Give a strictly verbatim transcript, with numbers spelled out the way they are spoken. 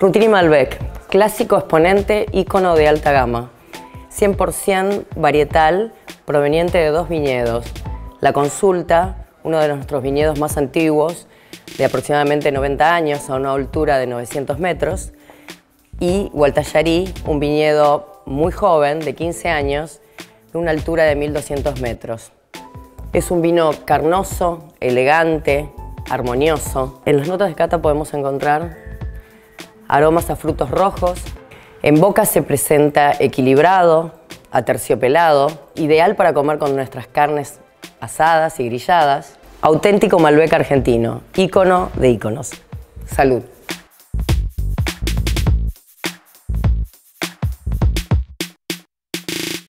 Rutini Malbec, clásico exponente, ícono de alta gama. cien por cien varietal, proveniente de dos viñedos. La Consulta, uno de nuestros viñedos más antiguos, de aproximadamente noventa años, a una altura de novecientos metros. Y Gualtallarí, un viñedo muy joven, de quince años, de una altura de mil doscientos metros. Es un vino carnoso, elegante, armonioso. En las notas de cata podemos encontrar aromas a frutos rojos. En boca se presenta equilibrado, aterciopelado, ideal para comer con nuestras carnes asadas y grilladas. Auténtico Malbec argentino, ícono de íconos. Salud.